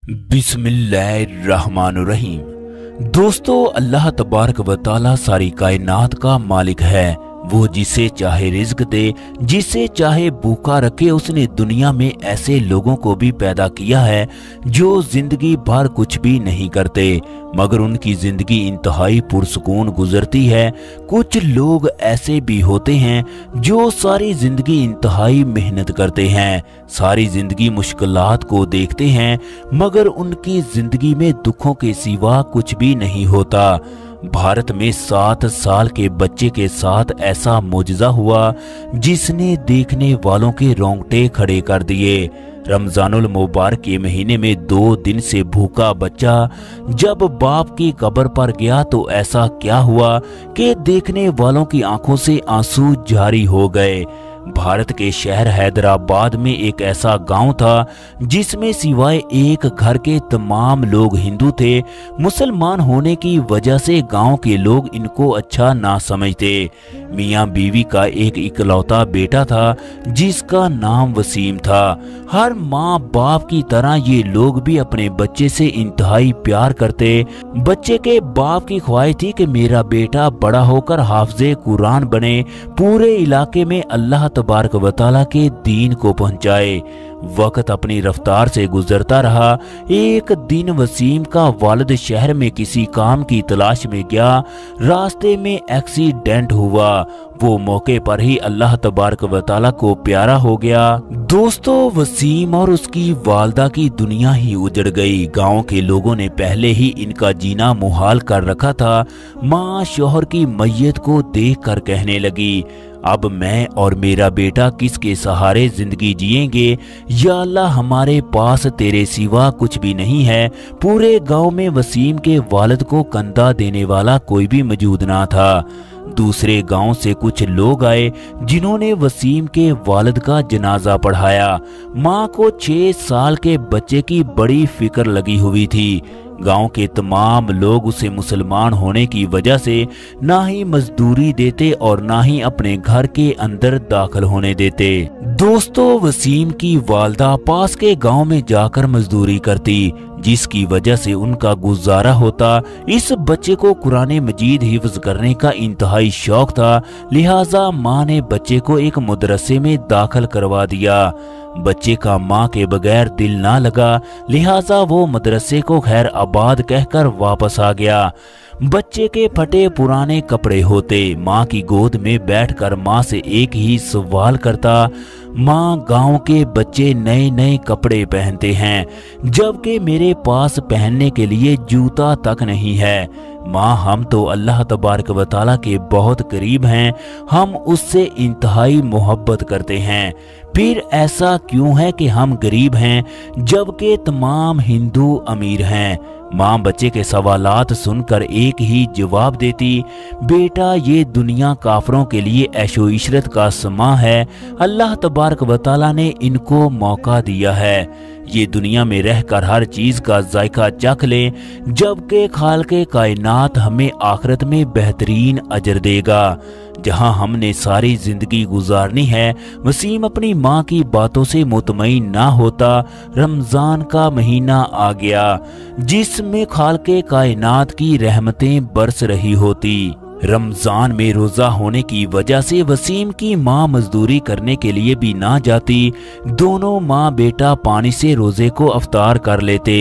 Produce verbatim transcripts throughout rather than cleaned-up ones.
बिस्मिल्लाहिर्रहमानुर्रहीम। दोस्तों, अल्लाह तबारक व तआला सारी कायनात का मालिक है। वो जिसे चाहे रिज्क दे, जिसे चाहे भूखा रखे। उसने दुनिया में ऐसे लोगों को भी पैदा किया है जो जिंदगी भर कुछ भी नहीं करते, मगर उनकी जिंदगी इंतहाई पुरसुकून गुजरती है। कुछ लोग ऐसे भी होते हैं जो सारी जिंदगी इंतहाई मेहनत करते हैं, सारी जिंदगी मुश्किलात को देखते हैं, मगर उनकी जिंदगी में दुखों के सिवा कुछ भी नहीं होता। भारत में सात साल के बच्चे के साथ ऐसा मौजज़ा हुआ जिसने देखने वालों के रोंगटे खड़े कर दिए। रमजानुल मुबारक के महीने में दो दिन से भूखा बच्चा जब बाप की कब्र पर गया तो ऐसा क्या हुआ कि देखने वालों की आंखों से आंसू जारी हो गए। भारत के शहर हैदराबाद में एक ऐसा गांव था जिसमें सिवाय एक घर के तमाम लोग हिंदू थे। मुसलमान होने की वजह से गांव के लोग इनको अच्छा ना समझते। मियां बीवी का एक इकलौता बेटा था जिसका नाम वसीम था। हर माँ बाप की तरह ये लोग भी अपने बच्चे से इंतहाई प्यार करते। बच्चे के बाप की ख्वाहिश थी कि मेरा बेटा बड़ा होकर हाफिज़े कुरान बने, पूरे इलाके में अल्लाह तबारक व तआला के दीन को पहुंचाए। वक्त अपनी रफ्तार से गुजरता रहा। एक दिन वसीम का वालिद शहर में किसी काम की तलाश में गया। रास्ते में एक्सीडेंट हुआ। वो मौके पर ही अल्लाह तबारक व तआला को प्यारा हो गया। दोस्तों, वसीम और उसकी वालदा की दुनिया ही उजड़ गई। गांव के लोगों ने पहले ही इनका जीना मुहाल कर रखा था। माँ शौहर की मैयत को देखकर कहने लगी, अब मैं और मेरा बेटा किसके सहारे जिंदगी जिएंगे? या अल्लाह, हमारे पास तेरे सिवा कुछ भी नहीं है। पूरे गांव में वसीम के वालिद को कंधा देने वाला कोई भी मौजूद ना था। दूसरे गांव से कुछ लोग आए जिन्होंने वसीम के वालिद का जनाजा पढ़ाया। माँ को छह साल के बच्चे की बड़ी फिक्र लगी हुई थी। गांव के तमाम लोग उसे मुसलमान होने की वजह से ना ही मजदूरी देते और ना ही अपने घर के अंदर दाखिल होने देते। दोस्तों, वसीम की वालदा पास के गांव में जाकर मजदूरी करती, जिसकी वजह से उनका गुजारा होता। इस बच्चे को कुरान मजीद हिफ्ज करने का इंतहाई शौक था, लिहाजा माँ ने बच्चे को एक मदरसे में दाखिल करवा दिया। बच्चे का माँ के बगैर दिल ना लगा, लिहाजा वो मदरसे को खैर आबाद कहकर वापस आ गया। बच्चे के फटे पुराने कपड़े होते। माँ की गोद में बैठकर माँ से एक ही सवाल करता, माँ, गांव के बच्चे नए नए कपड़े पहनते हैं जबकि मेरे पास पहनने के लिए जूता तक नहीं है। माँ, हम तो अल्लाह तबारक व तआला के बहुत करीब हैं, हम उससे इंतहाई मोहब्बत करते हैं, फिर ऐसा क्यों है कि हम गरीब हैं जबकि तमाम हिंदू अमीर हैं? माँ बच्चे के सवालात सुनकर एक ही जवाब देती, बेटा, ये दुनिया काफरों के लिए ऐशो इशरत का समा है। अल्लाह तबारक व तआला ने इनको मौका दिया है, ये दुनिया में रहकर हर चीज का जायका चख लें, जबकि खालिक़े कायनात हमें आखिरत में बेहतरीन अजर देगा जहां हमने सारी जिंदगी गुजारनी है। वसीम अपनी माँ की बातों से मुतमईन ना होता। रमजान का महीना आ गया जिसमें खालिक़े कायनात की रहमतें बरस रही होती। रमजान में रोजा होने की वजह से वसीम की माँ मजदूरी करने के लिए भी ना जाती। दोनों माँ बेटा पानी से रोजे को अफ्तार कर लेते,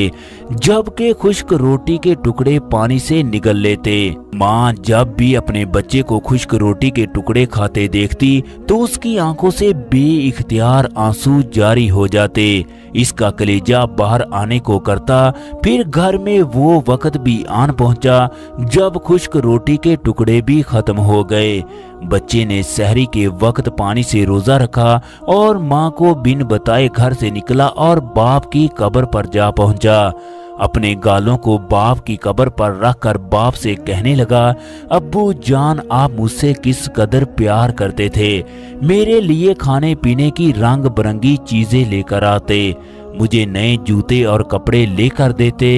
जबकि खुश्क रोटी के टुकड़े पानी से निगल लेते। माँ जब भी अपने बच्चे को खुश्क रोटी के टुकड़े खाते देखती तो उसकी आंखों से बेइख्तियार आंसू जारी हो जाते। इसका कलेजा बाहर आने को करता। फिर घर में वो वक्त भी आन पहुंचा जब खुश्क रोटी के टुकड़े भी खत्म हो गए। बच्चे ने सहरी के वक्त पानी से रोजा रखा और माँ को बिन बताए घर से निकला और बाप की कब्र पर जा पहुंचा। अपने गालों को बाप की कब्र पर रखकर बाप से कहने लगा, अब्बू जान, आप मुझसे किस कदर प्यार करते थे। मेरे लिए खाने पीने की रंग बिरंगी चीजें लेकर आते, मुझे नए जूते और कपड़े लेकर देते।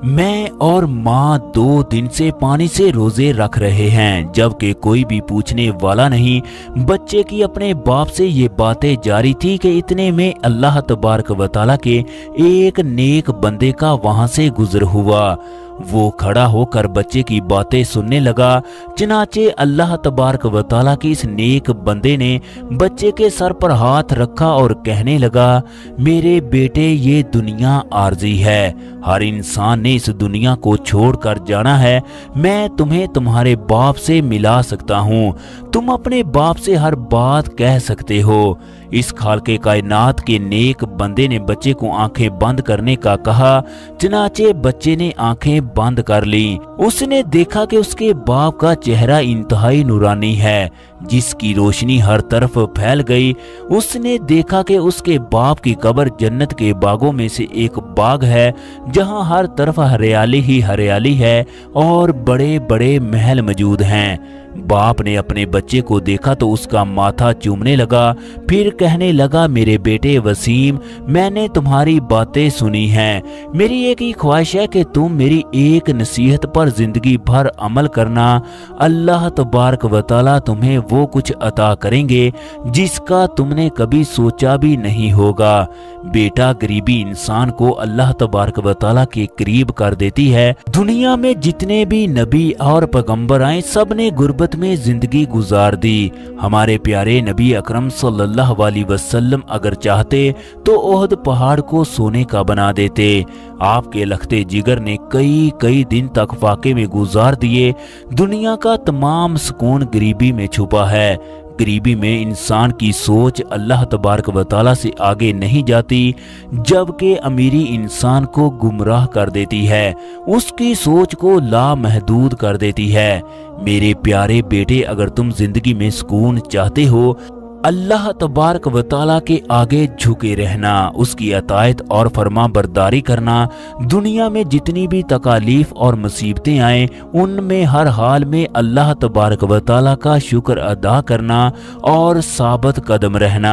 मैं और माँ दो दिन से पानी से रोजे रख रहे हैं, जबकि कोई भी पूछने वाला नहीं। बच्चे की अपने बाप से ये बातें जारी थी कि इतने में अल्लाह तबारक व तआला के एक नेक बंदे का वहां से गुजर हुआ। वो खड़ा होकर बच्चे की बातें सुनने लगा। चनाचे अल्लाह तबारक व तआला के इस नेक बंदे ने बच्चे के सर पर हाथ रखा और कहने लगा, मेरे बेटे ये दुनिया आर्जी है, हर इंसान ने इस दुनिया को छोड़कर जाना है। मैं तुम्हें तुम्हारे बाप से मिला सकता हूँ, तुम अपने बाप से हर बात कह सकते हो। इस खालके कायनात के नेक बंदे ने बच्चे को आंखें बंद करने का कहा। चनाचे बच्चे ने आंखें बंद कर ली। उसने देखा कि उसके बाप का चेहरा इंतहाई नूरानी है, जिसकी रोशनी हर तरफ फैल गई। उसने देखा कि उसके बाप की कब्र जन्नत के बागों में से एक बाग है, जहां हर तरफ हरियाली ही हरियाली है और बड़े बड़े महल मौजूद हैं। बाप ने अपने बच्चे को देखा तो उसका माथा चूमने लगा, फिर कहने लगा, मेरे बेटे वसीम, मैंने तुम्हारी बातें सुनी हैं। मेरी एक ही ख्वाहिश है कि तुम मेरी एक नसीहत पर जिंदगी भर अमल करना। अल्लाह तबारक व तआला तुम्हें वो कुछ अता करेंगे जिसका तुमने कभी सोचा भी नहीं होगा। बेटा, गरीबी इंसान को अल्लाह तबारक व तआला के करीब कर देती है। दुनिया में जितने भी नबी और पैगंबर आए, सब ने गुर्बत में जिंदगी गुजार दी। हमारे प्यारे नबी अकरम सल्लल्लाहु अलैहि वसल्लम अगर चाहते तो ओहद पहाड़ को सोने का बना देते। आपके लखते जिगर ने कई कई दिन तक फाके में गुजार दिए। दुनिया का तमाम सुकून गरीबी में छुपा है। गरीबी में इंसान की सोच अल्लाह तबारक व तआला से आगे नहीं जाती, जबकि अमीरी इंसान को गुमराह कर देती है, उसकी सोच को लामहदूद कर देती है। मेरे प्यारे बेटे, अगर तुम जिंदगी में सुकून चाहते हो, अल्लाह तबारक व तआला के आगे झुके रहना, उसकी अतायत और फरमा बरदारी करना। दुनिया में जितनी भी तकालीफ और मुसीबतें आए, उनमें हर हाल में अल्लाह तबारक व तआला का शुक्र अदा करना और साबित कदम रहना।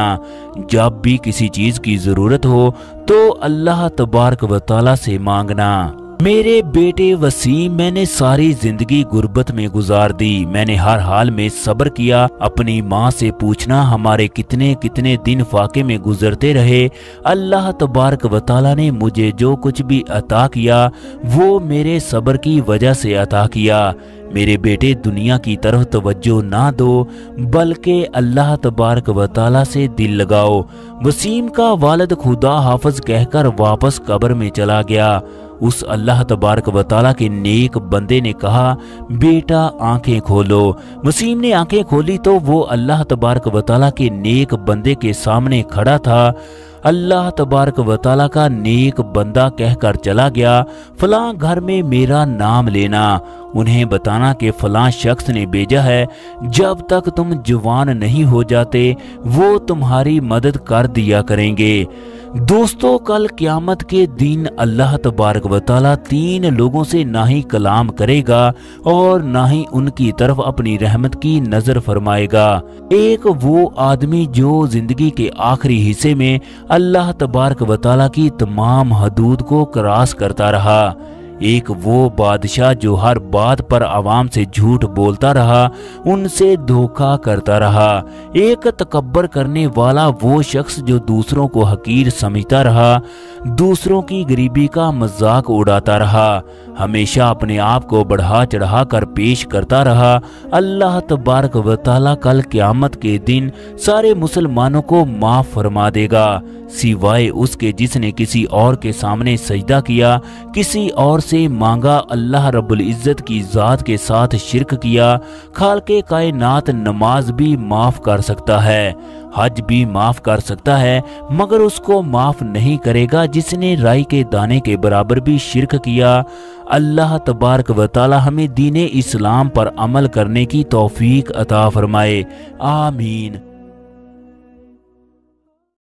जब भी किसी चीज की जरूरत हो तो अल्लाह तबारक व तआला से मांगना। मेरे बेटे वसीम, मैंने सारी जिंदगी गुर्बत में गुजार दी। मैंने हर हाल में सब्र किया। अपनी माँ से पूछना हमारे कितने कितने दिन फाके में गुजरते रहे। अल्लाह तबारक व तआला ने मुझे जो कुछ भी अता किया वो मेरे सब्र की वजह से अता किया। मेरे बेटे, दुनिया की तरफ तवज्जो ना दो, बल्कि अल्लाह तबारक व तआला से दिल लगाओ। वसीम का वालिद खुदा हाफिज कहकर वापस कब्र में चला गया। उस अल्लाह तबारक व तआला के नेक बंदे ने कहा, बेटा आंखें खोलो। वसीम ने आंखें खोली तो वो अल्लाह तबारक व तआला के नेक बंदे के सामने खड़ा था। अल्लाह तबारक व तआला का नेक बंदा कहकर चला गया, फलां घर में मेरा नाम लेना, उन्हें बताना कि फलां शख्स ने भेजा है। जब तक तुम जवान नहीं हो जाते वो तुम्हारी मदद कर दिया करेंगे। दोस्तों, कल क़यामत के दिन अल्लाह तबारक व तआला तीन लोगों से ना ही कलाम करेगा और ना ही उनकी तरफ अपनी रहमत की नजर फरमाएगा। एक वो आदमी जो जिंदगी के आखिरी हिस्से में अल्लाह तबारक व तआला की तमाम हदूद को क्रॉस करता रहा। एक वो बादशाह जो हर बात पर आवाम से झूठ बोलता रहा, उनसे धोखा करता रहा। एक तकब्बर करने वाला वो शख्स जो दूसरों को हकीर समझता रहा, दूसरों की गरीबी का मजाक उड़ाता रहा, हमेशा अपने आप को बढ़ा चढ़ा कर पेश करता रहा। अल्लाह तबारक व तआला कल क़यामत के दिन सारे मुसलमानों को माफ फरमा देगा, सिवाय उसके जिसने किसी और के सामने सजदा किया, किसी और से मांगा, अल्लाह रब्बुल इज्जत की जात के साथ शिरक किया। खालके कायनात नमाज भी माफ कर सकता है, हज भी माफ कर सकता है, मगर उसको माफ नहीं करेगा जिसने राई के दाने के बराबर भी शिरक किया। अल्लाह तबारक व तआला हमें दीन इस्लाम पर अमल करने की तौफीक अता फरमाए। आमीन।